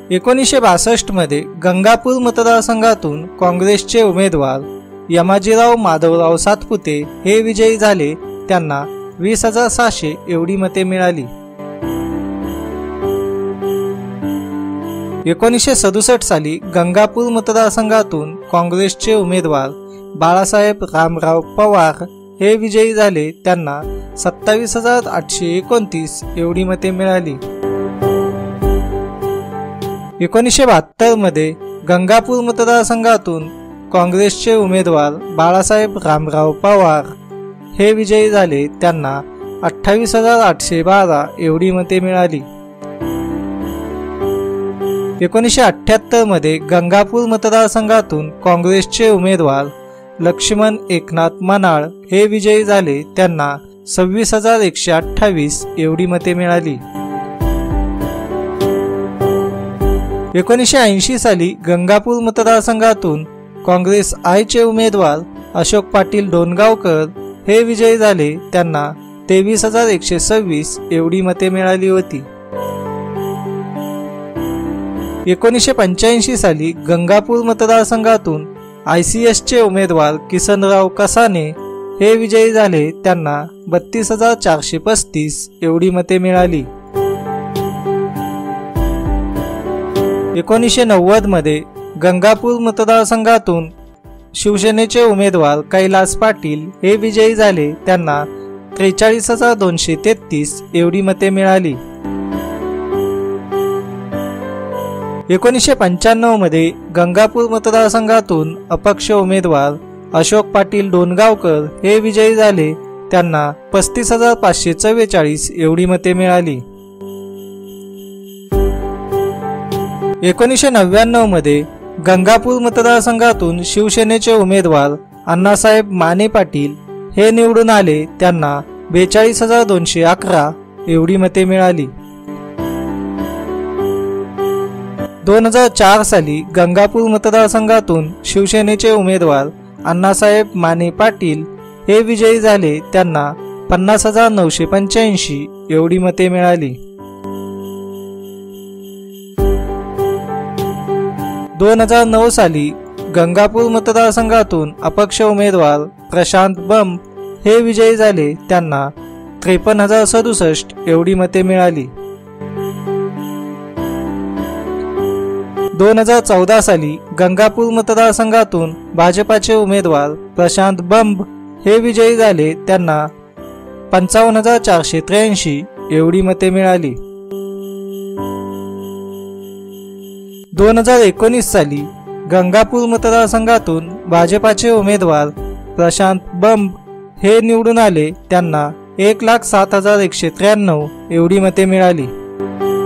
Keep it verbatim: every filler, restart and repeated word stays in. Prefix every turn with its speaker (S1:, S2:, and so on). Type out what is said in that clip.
S1: एकोणीसशे बासष्ट मध्ये गंगापूर मतदारसंघातून काँग्रेसचे उमेदवार यमाजीराव माधवराव सातपुते हे विजयी झाले। त्यांना वीस हजार सहाशे एवढी मते मिळाली। एकोणीसशे सदुसष्ट साली गंगापूर मतदारसंघातून काँग्रेसचे उमेदवार बाळासाहेब रामराव पवार हे विजयी झाले। त्यांना सत्तावीस हजार आठशे एकोणतीस एवढी मते मिळाली। एकोणीसशे बहात्तर मध्ये गंगापूर मतदारसंघातून काँग्रेसचे उमेदवार बाळासाहेब रामराव पवार हे विजयी झाले। त्यांना अठ्ठावीस हजार आठशे बारा एवढी मते मिळाली। एकोणीसशे अठ्ठ्याहत्तर मध्ये गंगापूर मतदारसंघातून काँग्रेसचे उमेदवार लक्ष्मण एकनाथ मनाळ हे विजयी झाले। त्यांना सव्वीस हजार एकशे अठ्ठावीस एवढी मते मिळाली। एकोणीसशे ऐंशी साली गंगापूर मतदारसंघातून काँग्रेस आयचे उमेदवार अशोक पाटील डोणगावकर हे विजयी झाले। त्यांना तेवीस हजार एकशे सव्वीस एवढी मते मिळाली होती। एकोणीसशे पंच्याऐंशी साली गंगापूर मतदारसंघातून आय सी एस चे उमेदवार किसनराव कसाने हे विजयी झाले। त्यांना बत्तीस हजार चारशे पस्तीस एवढी मते मिळाली। एकोणीसशे नव्वद मध्ये गंगापूर मतदारसंघातून शिवसेनेचे उमेदवार कैलास पाटील हे विजयी झाले। त्यांना त्रेचाळीस हजार दोनशे तेहतीस एवढी मते मिळाली। एकोणीसशे पंच्याण्णव मध्ये गंगापूर मतदारसंघातून अपक्ष उमेदवार अशोक पाटील डोणगावकर हे विजयी झाले। त्यांना पस्तीस हजार पाचशे चव्वेचाळीस एवढी मते मिळाली। एकोणीसशे नव्याण्णव मध्ये गंगापूर मतदारसंघातून शिवसेनेचे उमेदवार अण्णासाहेब माने पाटील हे निवडून आले। त्यांना बेचाळीस हजार दोनशे अकरा एवढी मते मिळाली। दोन हजार चार साली गंगापूर मतदारसंघातून शिवसेनेचे उमेदवार अण्णासाहेब माने पाटील हे विजयी झाले। त्यांना पन्नास हजार नऊशे पंच्याऐंशी एवढी मते मिळाली। दोन हजार नऊ साली गंगापूर मतदारसंघातून अपक्ष उमेदवार प्रशांत बंब हे विजयी झाले। त्यांना त्रेपन्न हजार सदुसष्ट एवढी मते मिळाली। दोन हजार चौदा साली गंगापूर मतदारसंघातून भाजपाचे उमेदवार प्रशांत बंब हे विजयी झाले। त्यांना पंचावन्न हजार चारशे त्र्याऐंशी एवढी मते मिळाली। दोन हजार एकोणीस साली गंगापूर मतदारसंघातून भाजपाचे उमेदवार प्रशांत बंब हे निवडून आले। त्यांना एक लाख सात हजार एकशे त्र्याण्णव एवढी मते मिळाली।